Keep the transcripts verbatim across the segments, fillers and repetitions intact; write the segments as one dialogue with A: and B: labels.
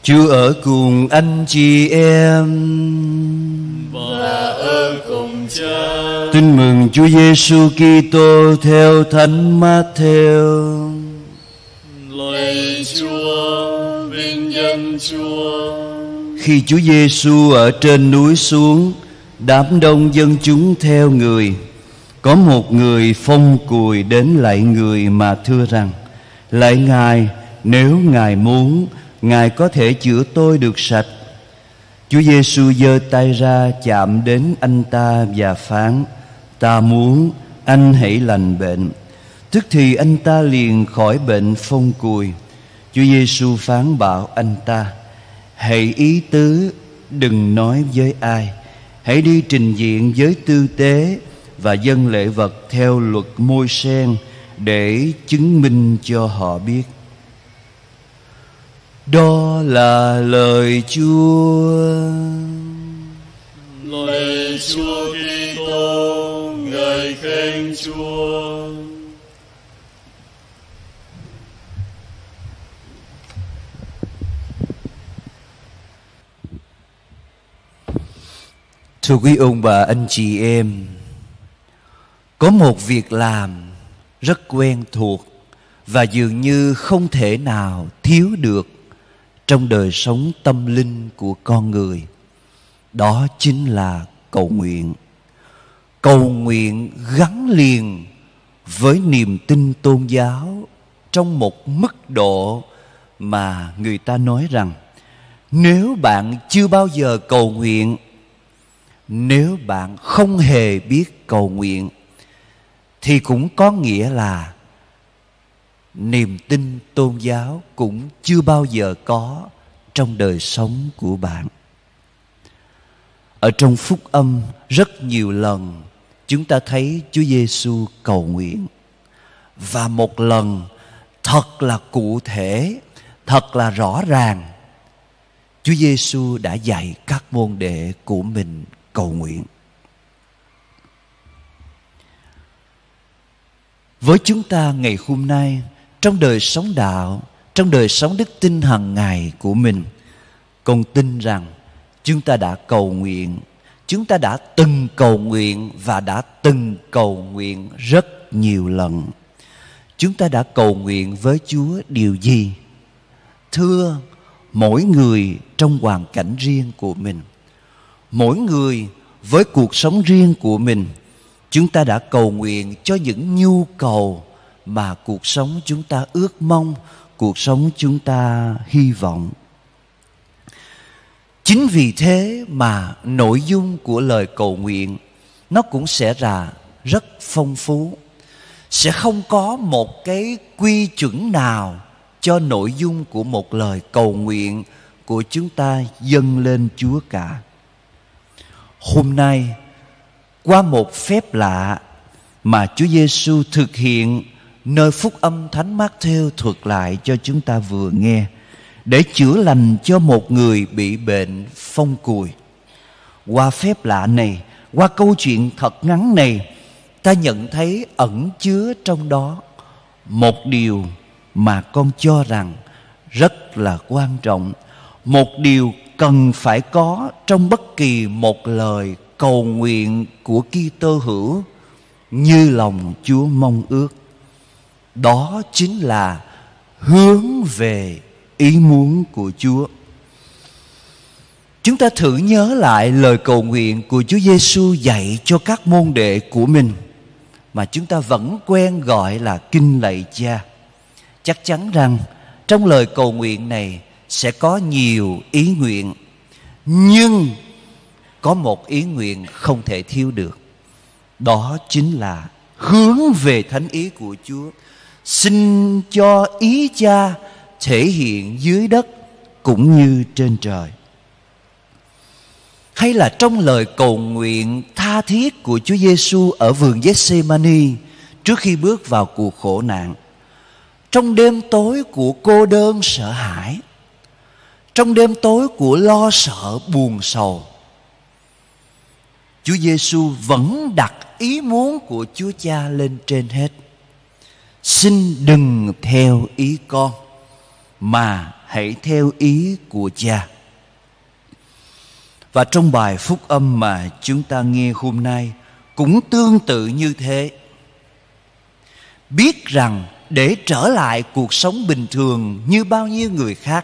A: Chúa ở cùng anh chị em
B: và ở cùng Cha.
A: Tin mừng Chúa Giêsu Kitô theo Thánh Mát-theo.
B: Lạy Chúa, vinh danh Chúa.
A: Khi Chúa Giêsu ở trên núi xuống, đám đông dân chúng theo người. Có một người phông cùi đến lạy người mà thưa rằng: Lạy Ngài, nếu Ngài muốn, Ngài có thể chữa tôi được sạch. Chúa Giêsu giơ tay ra chạm đến anh ta và phán: Ta muốn, anh hãy lành bệnh. Tức thì anh ta liền khỏi bệnh phông cùi. Chúa Giêsu phán bảo anh ta: Hãy ý tứ, đừng nói với ai. Hãy đi trình diện với tư tế và dâng lễ vật theo luật Môi-se để chứng minh cho họ biết. Đó là lời Chúa.
B: Lạy Chúa Kitô, ngợi khen Chúa.
A: Thưa quý ông bà anh chị em, có một việc làm rất quen thuộc và dường như không thể nào thiếu được trong đời sống tâm linh của con người. Đó chính là cầu nguyện. Cầu nguyện gắn liền với niềm tin tôn giáo trong một mức độ mà người ta nói rằng nếu bạn chưa bao giờ cầu nguyện, nếu bạn không hề biết cầu nguyện, thì cũng có nghĩa là niềm tin tôn giáo cũng chưa bao giờ có trong đời sống của bạn. Ở trong phúc âm rất nhiều lần chúng ta thấy Chúa Giêsu cầu nguyện. Và một lần thật là cụ thể, thật là rõ ràng, Chúa Giêsu đã dạy các môn đệ của mình cầu nguyện. Với chúng ta ngày hôm nay, trong đời sống đạo, trong đời sống đức tin hàng ngày của mình, con tin rằng chúng ta đã cầu nguyện, chúng ta đã từng cầu nguyện và đã từng cầu nguyện rất nhiều lần. Chúng ta đã cầu nguyện với Chúa điều gì? Thưa, mỗi người trong hoàn cảnh riêng của mình, mỗi người với cuộc sống riêng của mình, chúng ta đã cầu nguyện cho những nhu cầu mà cuộc sống chúng ta ước mong, cuộc sống chúng ta hy vọng. Chính vì thế mà nội dung của lời cầu nguyện nó cũng sẽ là rất phong phú. Sẽ không có một cái quy chuẩn nào cho nội dung của một lời cầu nguyện của chúng ta dâng lên Chúa cả. Hôm nay, qua một phép lạ mà Chúa Giêsu thực hiện nơi phúc âm Thánh Mát-theo thuật lại cho chúng ta vừa nghe, để chữa lành cho một người bị bệnh phông cùi. Qua phép lạ này, qua câu chuyện thật ngắn này, ta nhận thấy ẩn chứa trong đó một điều mà con cho rằng rất là quan trọng, một điều cần phải có trong bất kỳ một lời cầu nguyện của Kitô hữu như lòng Chúa mong ước. Đó chính là hướng về ý muốn của Chúa. Chúng ta thử nhớ lại lời cầu nguyện của Chúa Giêsu dạy cho các môn đệ của mình, mà chúng ta vẫn quen gọi là Kinh Lạy Cha. Chắc chắn rằng trong lời cầu nguyện này sẽ có nhiều ý nguyện, nhưng có một ý nguyện không thể thiếu được. Đó chính là hướng về thánh ý của Chúa. Xin cho ý Cha thể hiện dưới đất cũng như trên trời. Hay là trong lời cầu nguyện tha thiết của Chúa Giêsu ở vườn Gethsemane trước khi bước vào cuộc khổ nạn. Trong đêm tối của cô đơn sợ hãi, trong đêm tối của lo sợ buồn sầu, Chúa Giêsu vẫn đặt ý muốn của Chúa Cha lên trên hết. Xin đừng theo ý con, mà hãy theo ý của Cha. Và trong bài phúc âm mà chúng ta nghe hôm nay cũng tương tự như thế. Biết rằng để trở lại cuộc sống bình thường như bao nhiêu người khác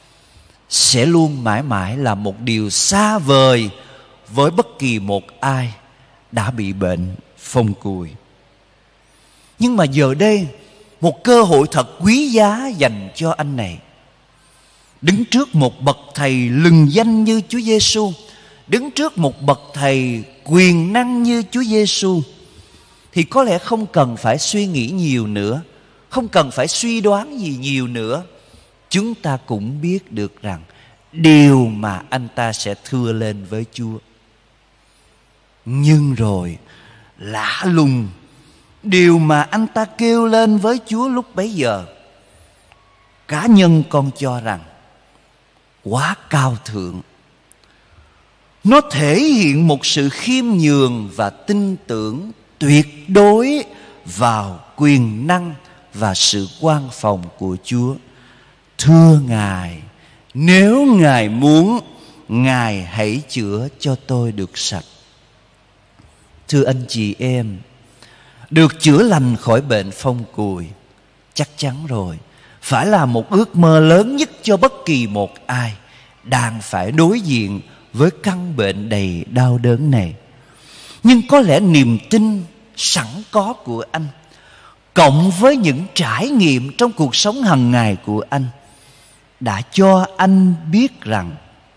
A: sẽ luôn mãi mãi là một điều xa vời với bất kỳ một ai đã bị bệnh phong cùi. Nhưng mà giờ đây, một cơ hội thật quý giá dành cho anh này. Đứng trước một bậc thầy lừng danh như Chúa Giêsu, đứng trước một bậc thầy quyền năng như Chúa Giêsu, thì có lẽ không cần phải suy nghĩ nhiều nữa, không cần phải suy đoán gì nhiều nữa. Chúng ta cũng biết được rằng điều mà anh ta sẽ thưa lên với Chúa. Nhưng rồi, lạ lùng, điều mà anh ta kêu lên với Chúa lúc bấy giờ, cá nhân con cho rằng quá cao thượng. Nó thể hiện một sự khiêm nhường và tin tưởng tuyệt đối vào quyền năng và sự quan phòng của Chúa. Thưa Ngài, nếu Ngài muốn, Ngài hãy chữa cho tôi được sạch. Thưa anh chị em, được chữa lành khỏi bệnh phong cùi chắc chắn rồi phải là một ước mơ lớn nhất cho bất kỳ một ai đang phải đối diện với căn bệnh đầy đau đớn này. Nhưng có lẽ niềm tin sẵn có của anh, cộng với những trải nghiệm trong cuộc sống hàng ngày của anh, đã cho anh biết rằng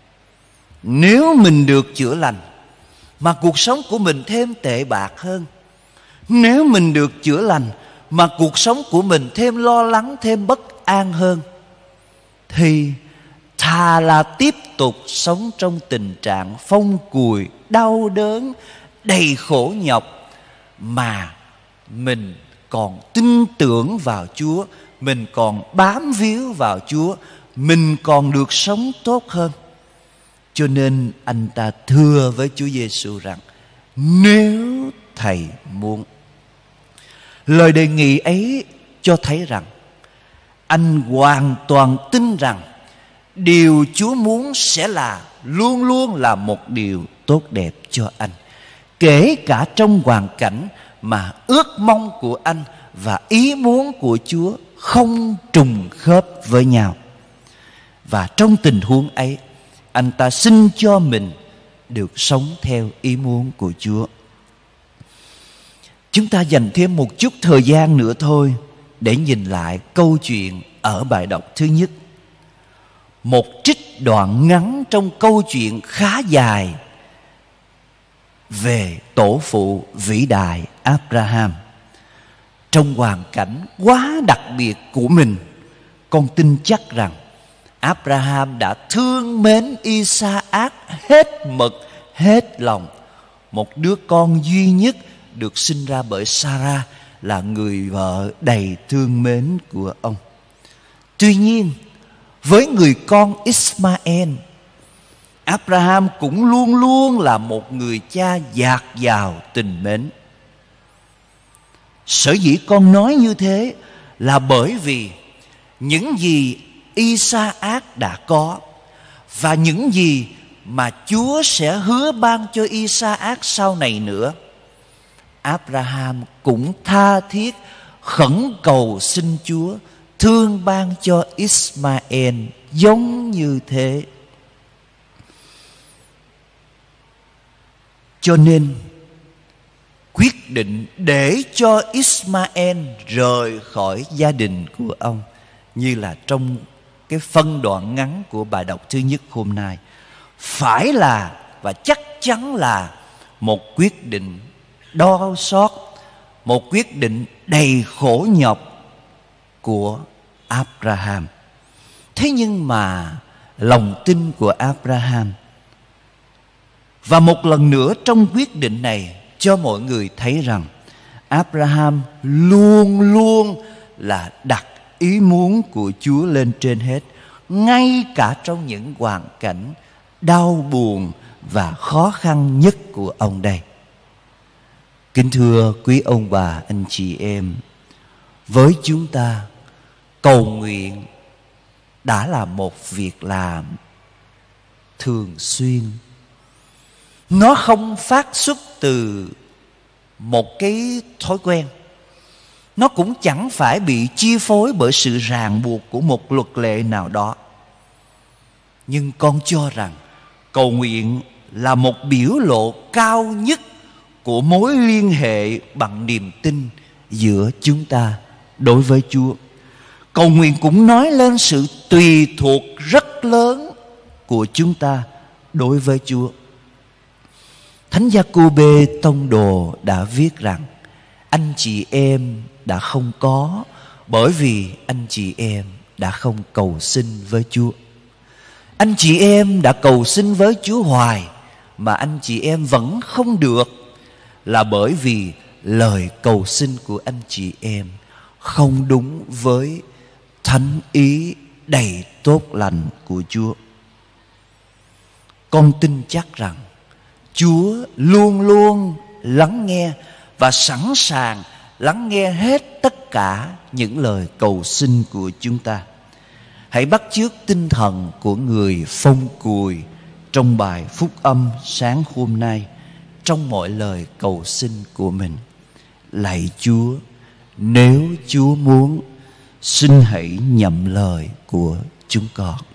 A: nếu mình được chữa lành mà cuộc sống của mình thêm tệ bạc hơn, nếu mình được chữa lành mà cuộc sống của mình thêm lo lắng, thêm bất an hơn, thì thà là tiếp tục sống trong tình trạng phong cùi, đau đớn, đầy khổ nhọc, mà mình còn tin tưởng vào Chúa, mình còn bám víu vào Chúa, mình còn được sống tốt hơn. Cho nên anh ta thưa với Chúa Giêsu rằng nếu Thầy muốn. Lời đề nghị ấy cho thấy rằng anh hoàn toàn tin rằng điều Chúa muốn sẽ là luôn luôn là một điều tốt đẹp cho anh, kể cả trong hoàn cảnh mà ước mong của anh và ý muốn của Chúa không trùng khớp với nhau. Và trong tình huống ấy, anh ta xin cho mình được sống theo ý muốn của Chúa. Chúng ta dành thêm một chút thời gian nữa thôi để nhìn lại câu chuyện ở bài đọc thứ nhất. Một trích đoạn ngắn trong câu chuyện khá dài về tổ phụ vĩ đại Abraham. Trong hoàn cảnh quá đặc biệt của mình, con tin chắc rằng Abraham đã thương mến Isaac hết mực, hết lòng. Một đứa con duy nhất được sinh ra bởi Sarah là người vợ đầy thương mến của ông. Tuy nhiên, với người con Ismael, Abraham cũng luôn luôn là một người cha dạt dào tình mến. Sở dĩ con nói như thế là bởi vì những gì Isaac đã có và những gì mà Chúa sẽ hứa ban cho Isaac sau này nữa, Abraham cũng tha thiết khẩn cầu xin Chúa thương ban cho Ismael giống như thế. Cho nên quyết định để cho Ismael rời khỏi gia đình của ông, như là trong cái phân đoạn ngắn của bài đọc thứ nhất hôm nay, phải là và chắc chắn là một quyết định đau xót, một quyết định đầy khổ nhọc của Abraham. Thế nhưng mà lòng tin của Abraham, và một lần nữa trong quyết định này cho mọi người thấy rằng Abraham luôn luôn là đặt ý muốn của Chúa lên trên hết, ngay cả trong những hoàn cảnh đau buồn và khó khăn nhất của ông đây. Kính thưa quý ông bà, anh chị em, với chúng ta, cầu nguyện đã là một việc làm thường xuyên. Nó không phát xuất từ một cái thói quen. Nó cũng chẳng phải bị chi phối bởi sự ràng buộc của một luật lệ nào đó. Nhưng con cho rằng cầu nguyện là một biểu lộ cao nhất của mối liên hệ bằng niềm tin giữa chúng ta đối với Chúa. Cầu nguyện cũng nói lên sự tùy thuộc rất lớn của chúng ta đối với Chúa. Thánh Gia-cô-bê tông đồ đã viết rằng anh chị em đã không có bởi vì anh chị em đã không cầu xin với Chúa. Anh chị em đã cầu xin với Chúa hoài mà anh chị em vẫn không được, là bởi vì lời cầu xin của anh chị em không đúng với thánh ý đầy tốt lành của Chúa. Con tin chắc rằng Chúa luôn luôn lắng nghe và sẵn sàng lắng nghe hết tất cả những lời cầu xin của chúng ta. Hãy bắt chước tinh thần của người phong cùi trong bài phúc âm sáng hôm nay trong mọi lời cầu xin của mình. Lạy Chúa, nếu Chúa muốn, xin hãy nhậm lời của chúng con.